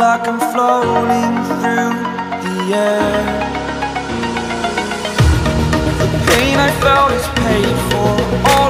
like I'm floating through the air. The pain I felt is paid for.